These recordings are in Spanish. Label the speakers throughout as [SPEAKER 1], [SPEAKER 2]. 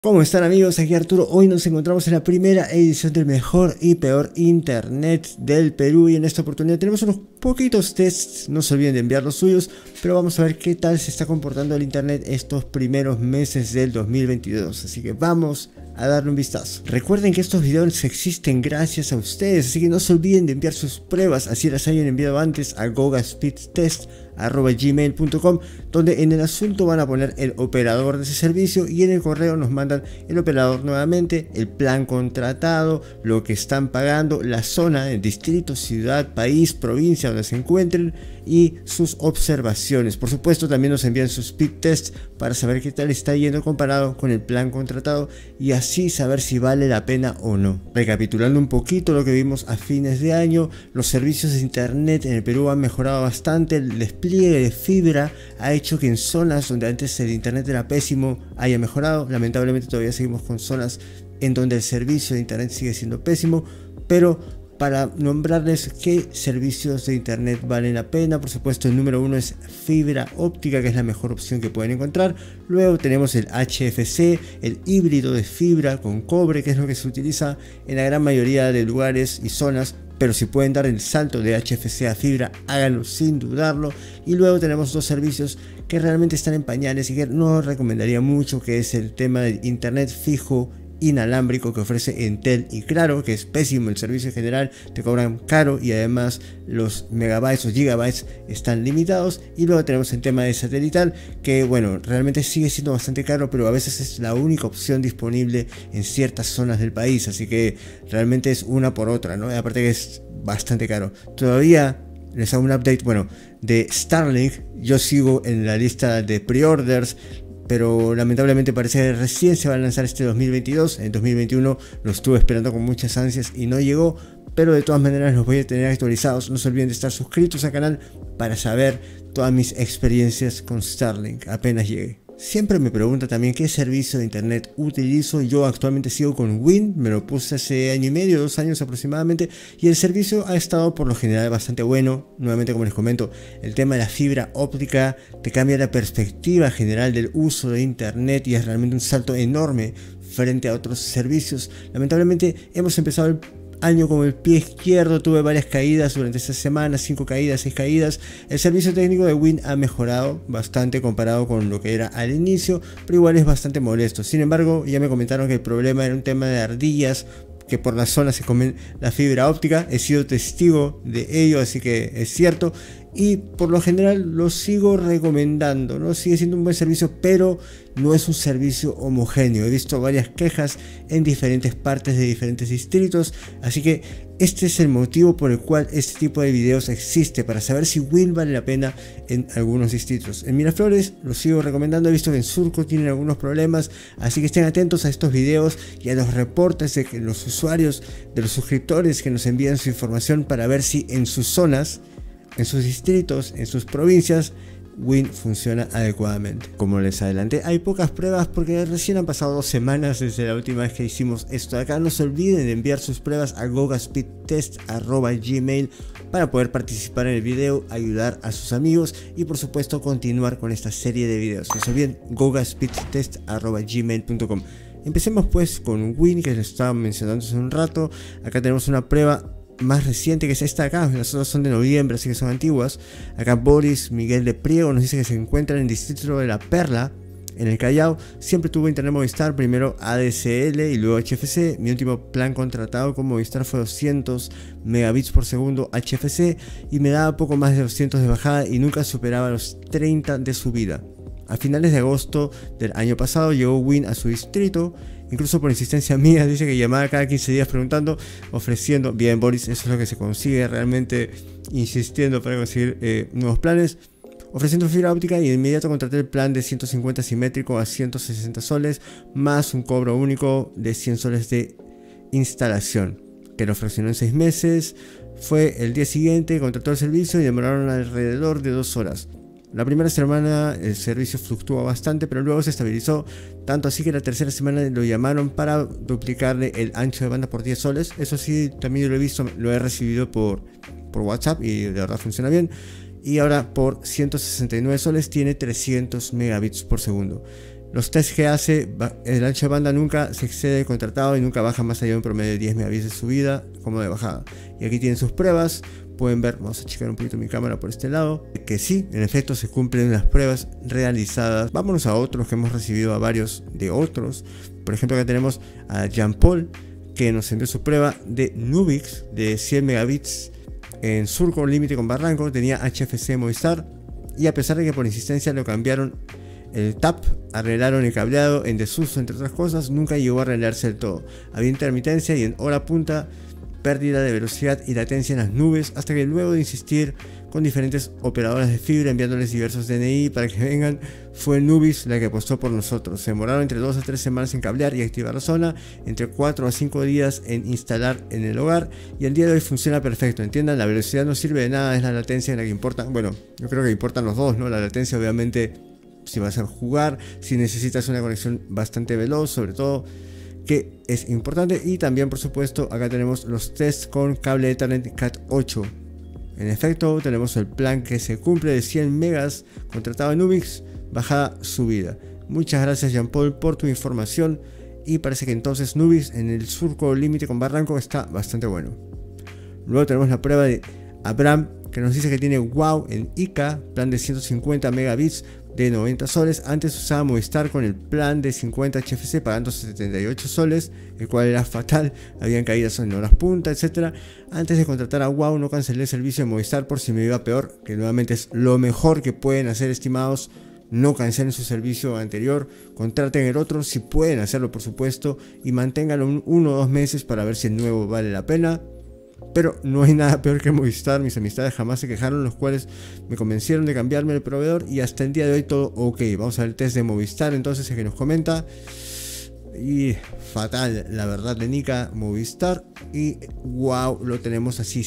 [SPEAKER 1] ¿Cómo están amigos? Aquí Arturo. Hoy nos encontramos en la primera edición del mejor y peor internet del Perú y en esta oportunidad tenemos unos poquitos tests, no se olviden de enviar los suyos, pero vamos a ver qué tal se está comportando el internet estos primeros meses del 2022, así que vamos a darle un vistazo. Recuerden que estos videos existen gracias a ustedes, así que no se olviden de enviar sus pruebas, así las hayan enviado antes a gogaspeedtest@gmail.com, donde en el asunto van a poner el operador de ese servicio y en el correo nos mandan el operador nuevamente, el plan contratado, lo que están pagando, la zona, el distrito, ciudad, país, provincia donde se encuentren y sus observaciones. Por supuesto también nos envían sus speed tests para saber qué tal está yendo comparado con el plan contratado y así saber si vale la pena o no. Recapitulando un poquito lo que vimos a fines de año, los servicios de internet en el Perú han mejorado bastante, el despliegue de fibra ha hecho que en zonas donde antes el internet era pésimo haya mejorado. Lamentablemente todavía seguimos con zonas en donde el servicio de internet sigue siendo pésimo, pero para nombrarles qué servicios de internet valen la pena, por supuesto el número uno es fibra óptica, que es la mejor opción que pueden encontrar. Luego tenemos el HFC, el híbrido de fibra con cobre, que es lo que se utiliza en la gran mayoría de lugares y zonas, pero si pueden dar el salto de HFC a fibra, háganlo sin dudarlo. Y luego tenemos dos servicios que realmente están en pañales y que no recomendaría mucho, que es el tema del internet fijo inalámbrico que ofrece Entel y Claro, que es pésimo el servicio en general, te cobran caro y además los megabytes o gigabytes están limitados. Y luego tenemos el tema de satelital, que bueno, realmente sigue siendo bastante caro, pero a veces es la única opción disponible en ciertas zonas del país, así que realmente es una por otra, ¿no? Y aparte que es bastante caro. Todavía les hago un update, bueno, de Starlink. Yo sigo en la lista de pre-orders, pero lamentablemente parece que recién se va a lanzar este 2022. En 2021 lo estuve esperando con muchas ansias y no llegó, pero de todas maneras los voy a tener actualizados. No se olviden de estar suscritos al canal para saber todas mis experiencias con Starlink apenas llegue. Siempre me pregunta también qué servicio de internet utilizo. Yo actualmente sigo con Win, me lo puse hace año y medio, 2 años aproximadamente, y el servicio ha estado por lo general bastante bueno. Nuevamente, como les comento, el tema de la fibra óptica te cambia la perspectiva general del uso de internet y es realmente un salto enorme frente a otros servicios. Lamentablemente hemos empezado el año con el pie izquierdo, tuve varias caídas durante esta semana, 5 caídas, 6 caídas. El servicio técnico de Win ha mejorado bastante comparado con lo que era al inicio, pero igual es bastante molesto. Sin embargo, ya me comentaron que el problema era un tema de ardillas que por la zona se comen la fibra óptica. He sido testigo de ello, así que es cierto. Y por lo general lo sigo recomendando, ¿no? Sigue siendo un buen servicio, pero no es un servicio homogéneo. He visto varias quejas en diferentes partes de diferentes distritos, así que este es el motivo por el cual este tipo de videos existe, para saber si Win vale la pena en algunos distritos. En Miraflores lo sigo recomendando, he visto que en Surco tienen algunos problemas, así que estén atentos a estos videos y a los reportes de los usuarios, de los suscriptores que nos envían su información para ver si en sus zonas, en sus distritos, en sus provincias, Win funciona adecuadamente. Como les adelanté, hay pocas pruebas porque recién han pasado 2 semanas desde la última vez que hicimos esto de acá. No se olviden de enviar sus pruebas a gogaspeedtest@gmail para poder participar en el video, ayudar a sus amigos y por supuesto continuar con esta serie de videos. No se olviden, gogaspeedtest@gmail.com. Empecemos pues con Win, que les estaba mencionando hace un rato. Acá tenemos una prueba más reciente, que es esta acá. Las otras son de noviembre, así que son antiguas. Acá Boris Miguel de Priego nos dice que se encuentra en el distrito de La Perla, en el Callao. Siempre tuvo internet Movistar, primero ADSL y luego HFC. Mi último plan contratado con Movistar fue 200 megabits por segundo HFC y me daba poco más de 200 de bajada y nunca superaba los 30 de subida. A finales de agosto del año pasado llegó Win a su distrito, incluso por insistencia mía. Dice que llamaba cada 15 días preguntando, ofreciendo. Bien, Boris, eso es lo que se consigue, realmente insistiendo para conseguir nuevos planes. Ofreciendo fibra óptica y de inmediato contraté el plan de 150 simétrico a 160 soles, más un cobro único de 100 soles de instalación, que lo fraccionó en 6 meses. Fue el día siguiente, contrató el servicio y demoraron alrededor de 2 horas. La primera semana el servicio fluctuó bastante, pero luego se estabilizó, tanto así que la tercera semana lo llamaron para duplicarle el ancho de banda por 10 soles. Eso sí, también lo he visto, lo he recibido por WhatsApp y de verdad funciona bien. Y ahora por 169 soles tiene 300 megabits por segundo. Los tests que hace, el ancho de banda nunca se excede el contratado y nunca baja más allá de un promedio de 10 megabits de subida como de bajada. Y aquí tienen sus pruebas, pueden ver, vamos a checar un poquito mi cámara por este lado, que sí, en efecto se cumplen las pruebas realizadas. Vámonos a otros que hemos recibido a varios de otros. Por ejemplo, acá tenemos a Jean Paul, que nos envió su prueba de Nubix de 100 megabits en surco límite con barranco, tenía HFC Movistar, y a pesar de que por insistencia lo cambiaron el TAP, arreglaron el cableado en desuso entre otras cosas, nunca llegó a arreglarse del todo. Había intermitencia y en hora punta pérdida de velocidad y latencia en las nubes, hasta que luego de insistir con diferentes operadoras de fibra enviándoles diversos DNI para que vengan, fue Nubix la que apostó por nosotros. Se demoraron entre 2 a 3 semanas en cablear y activar la zona, entre 4 a 5 días en instalar en el hogar, y el día de hoy funciona perfecto. Entiendan, la velocidad no sirve de nada, es la latencia la que importa. Bueno, yo creo que importan los dos, ¿no? La latencia obviamente si vas a jugar, si necesitas una conexión bastante veloz, sobre todo, que es importante. Y también, por supuesto, acá tenemos los tests con cable Ethernet Cat 8. En efecto, tenemos el plan que se cumple de 100 megas contratado en Nubix, bajada subida. Muchas gracias, Jean Paul, por tu información. Y parece que entonces Nubix en el surco límite con barranco está bastante bueno. Luego tenemos la prueba de Abraham, que nos dice que tiene WOW en ICA, plan de 150 megabits de 90 soles. Antes usaba Movistar con el plan de 50 HFC pagando 78 soles, el cual era fatal, habían caídas en horas punta, etc. Antes de contratar a WOW no cancelé el servicio de Movistar por si me iba peor, que nuevamente es lo mejor que pueden hacer, estimados. No cancelen su servicio anterior, contraten el otro si pueden hacerlo, por supuesto, y manténganlo 1 o 2 meses para ver si el nuevo vale la pena. Pero no hay nada peor que Movistar. Mis amistades jamás se quejaron, los cuales me convencieron de cambiarme el proveedor, y hasta el día de hoy todo ok. Vamos a ver el test de Movistar entonces, el que nos comenta. Y fatal, la verdad, de Nica Movistar. Y wow, lo tenemos así: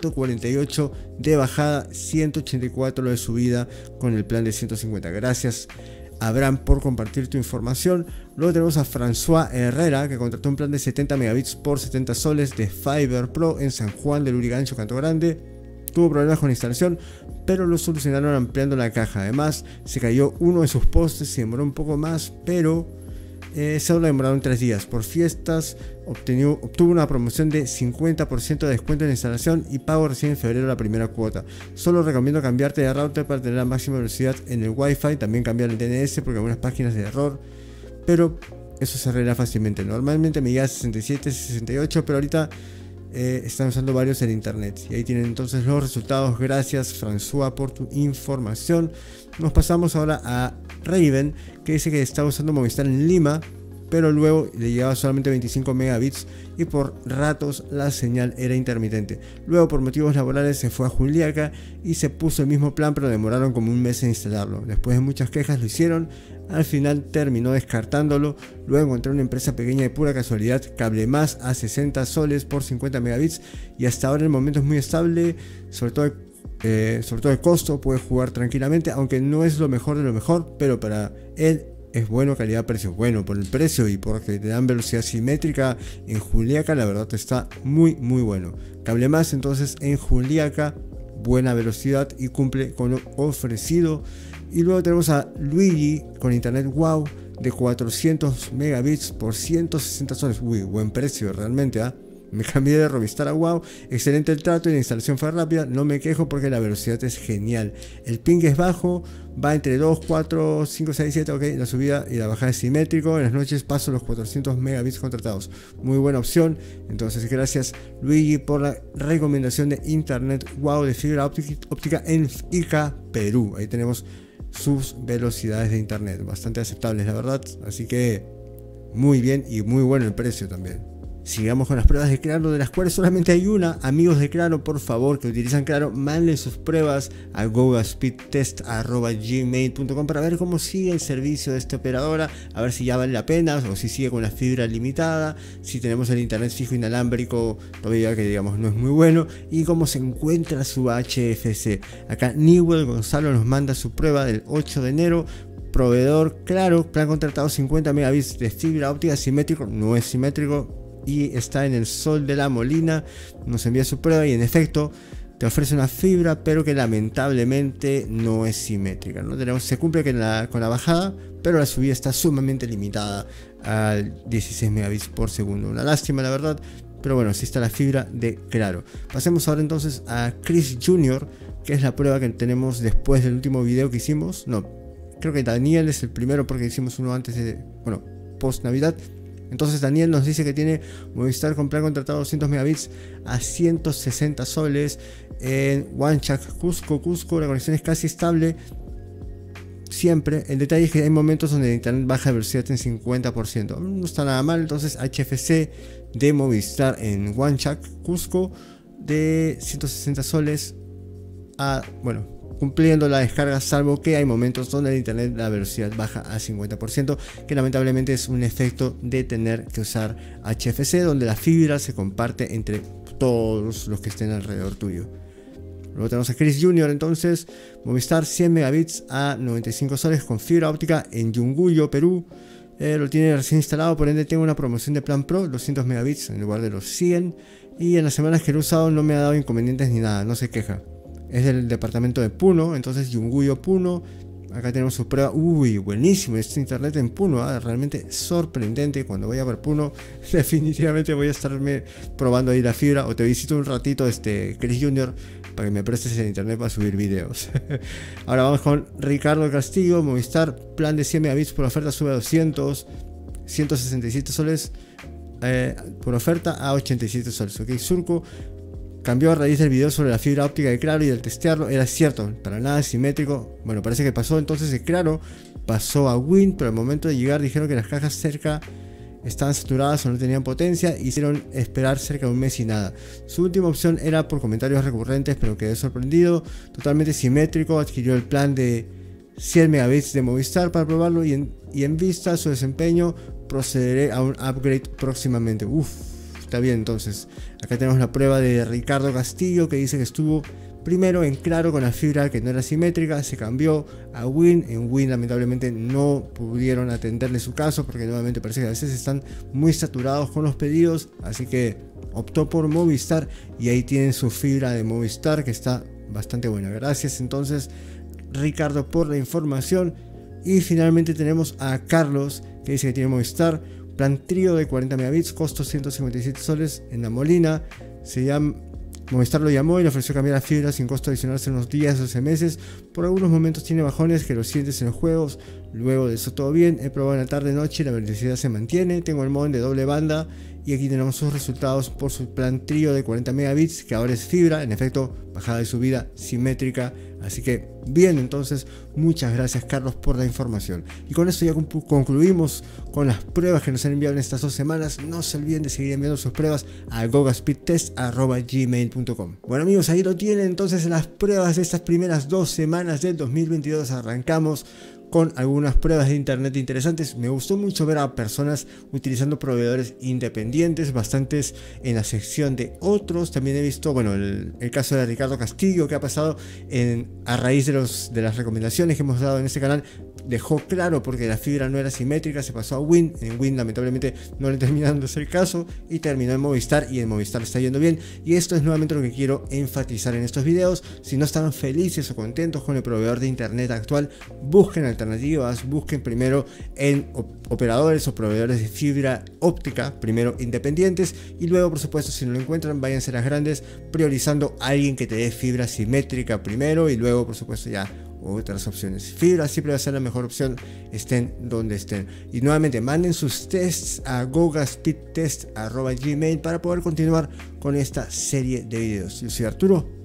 [SPEAKER 1] 148 de bajada, 184 de subida con el plan de 150. Gracias, Abraham, por compartir tu información. Luego tenemos a François Herrera, que contrató un plan de 70 megabits por 70 soles de Fiber Pro en San Juan del Urigancho, Canto Grande. Tuvo problemas con la instalación, pero lo solucionaron ampliando la caja. Además, se cayó uno de sus postes, se demoró un poco más, pero solo demoraron 3 días. Por fiestas obtuvo una promoción de 50% de descuento en la instalación y pago recién en febrero la primera cuota. Solo recomiendo cambiarte de router para tener la máxima velocidad en el Wi-Fi. También cambiar el DNS porque algunas páginas de error, pero eso se arregla fácilmente. Normalmente me llega a 67, 68, pero ahorita están usando varios en internet. Y ahí tienen entonces los resultados. Gracias, François, por tu información. Nos pasamos ahora a Raven, que dice que está usando Movistar en Lima, pero luego le llegaba solamente 25 megabits y por ratos la señal era intermitente. Luego, por motivos laborales, se fue a Juliaca y se puso el mismo plan, pero demoraron como un mes en instalarlo. Después de muchas quejas lo hicieron, al final terminó descartándolo. Luego encontré una empresa pequeña de pura casualidad, Cable Más, a 60 soles por 50 megabits, y hasta ahora el momento es muy estable, sobre todo el costo, puede jugar tranquilamente, aunque no es lo mejor de lo mejor, pero para él es bueno, calidad-precio. Bueno, por el precio y porque te dan velocidad simétrica en Juliaca, la verdad está muy bueno. Cable Más entonces en Juliaca, buena velocidad y cumple con lo ofrecido. Y luego tenemos a Luigi con internet WOW de 400 megabits por 160 soles. Uy, buen precio realmente, ¿ah? Me cambié de Movistar a WOW, excelente el trato y la instalación fue rápida, no me quejo porque la velocidad es genial. El ping es bajo, va entre 2, 4, 5, 6, 7, ok, la subida y la bajada es simétrico. En las noches paso los 400 megabits contratados. Muy buena opción. Entonces, gracias, Luigi, por la recomendación de internet WOW de fibra óptica en Ica, Perú. Ahí tenemos sus velocidades de internet, bastante aceptables, la verdad. Así que muy bien y muy bueno el precio también. Sigamos con las pruebas de Claro, de las cuales solamente hay una. Amigos de Claro, por favor, que utilizan Claro, manden sus pruebas a gogaspeedtest@gmail.com para ver cómo sigue el servicio de esta operadora, a ver si ya vale la pena o si sigue con la fibra limitada, si tenemos el internet fijo inalámbrico todavía, que digamos no es muy bueno, y cómo se encuentra su HFC. Acá Newell Gonzalo nos manda su prueba del 8 de enero. Proveedor Claro, plan contratado 50 megabits de fibra óptica, simétrico, no es simétrico, y está en el Sol de la Molina. Nos envía su prueba y en efecto te ofrece una fibra, pero que lamentablemente no es simétrica, ¿no? Se cumple con la bajada, pero la subida está sumamente limitada a 16 megabits por segundo. Una lástima, la verdad, pero bueno, así está la fibra de Claro. Pasemos ahora entonces a Chris Jr., que es la prueba que tenemos después del último video que hicimos. No, creo que Daniel es el primero porque hicimos uno antes de, bueno, post Navidad. Entonces Daniel nos dice que tiene Movistar con plan contratado 200 megabits a 160 soles en Huanchac, Cusco. La conexión es casi estable siempre. El detalle es que hay momentos donde el internet baja de velocidad en 50%. No está nada mal. Entonces HFC de Movistar en Huanchac, Cusco, de 160 soles a, bueno, cumpliendo la descarga, salvo que hay momentos donde el internet la velocidad baja a 50%, que lamentablemente es un efecto de tener que usar HFC, donde la fibra se comparte entre todos los que estén alrededor tuyo. Luego tenemos a Chris Jr., entonces Movistar 100 megabits a 95 soles con fibra óptica en Yunguyo, Perú. Lo tiene recién instalado, por ende tengo una promoción de plan Pro, 200 megabits en lugar de los 100, y en las semanas que lo he usado no me ha dado inconvenientes ni nada, no se queja. Es del departamento de Puno, entonces Yunguyo, Puno. Acá tenemos su prueba. Uy, buenísimo este internet en Puno, realmente sorprendente. Cuando vaya por Puno, definitivamente voy a estarme probando ahí la fibra. O te visito un ratito, Chris Jr., para que me prestes el internet para subir videos. Ahora vamos con Ricardo Castillo. Movistar, plan de 100 megabits por oferta sube a 200, 167 soles por oferta a 87 soles. Ok, Surco cambió a raíz del video sobre la fibra óptica de Claro y al testearlo era cierto, para nada simétrico. Bueno, parece que pasó entonces de Claro, pasó a Wind, pero al momento de llegar dijeron que las cajas cerca estaban saturadas o no tenían potencia, hicieron esperar cerca de un mes y nada. Su última opción era por comentarios recurrentes, pero quedé sorprendido, totalmente simétrico, adquirió el plan de 100 megabits de Movistar para probarlo y en vista a su desempeño procederé a un upgrade próximamente. Está bien, entonces acá tenemos la prueba de Ricardo Castillo, que dice que estuvo primero en Claro con la fibra que no era simétrica, se cambió a Win. En Win lamentablemente no pudieron atenderle su caso porque nuevamente parece que a veces están muy saturados con los pedidos, así que optó por Movistar y ahí tienen su fibra de Movistar que está bastante buena. Gracias entonces Ricardo por la información. Y finalmente tenemos a Carlos, que dice que tiene Movistar plan trío de 40 megabits, costo 157 soles en La Molina. Movistar lo llamó y le ofreció cambiar la fibra sin costo adicional hace unos días, 12 meses. Por algunos momentos tiene bajones que lo sientes en los juegos. Luego de eso todo bien. He probado en la tarde noche y la velocidad se mantiene. Tengo el modem de doble banda. Y aquí tenemos sus resultados por su plan trío de 40 megabits, que ahora es fibra, en efecto, bajada y subida simétrica. Así que bien, entonces muchas gracias Carlos por la información. Y con esto ya concluimos con las pruebas que nos han enviado en estas 2 semanas. No se olviden de seguir enviando sus pruebas a gogaspeedtest@gmail.com. Bueno amigos, ahí lo tienen entonces las pruebas de estas primeras 2 semanas del 2022. Arrancamos con algunas pruebas de internet interesantes. Me gustó mucho ver a personas utilizando proveedores independientes, bastantes en la sección de otros. También he visto, bueno, el caso de Ricardo Castillo, que ha pasado a raíz de las recomendaciones que hemos dado en este canal. Dejó Claro porque la fibra no era simétrica, se pasó a Win. En Win lamentablemente no le terminaron de hacer caso y terminó en Movistar, y en Movistar está yendo bien. Y esto es nuevamente lo que quiero enfatizar en estos videos. Si no están felices o contentos con el proveedor de internet actual, busquen alternativas, busquen primero en operadores o proveedores de fibra óptica, primero independientes, y luego por supuesto si no lo encuentran, váyanse a las grandes, priorizando a alguien que te dé fibra simétrica primero y luego por supuesto ya otras opciones. Fibra siempre va a ser la mejor opción, estén donde estén. Y nuevamente manden sus tests a gogaspeedtest@gmail para poder continuar con esta serie de videos. Yo soy Arturo,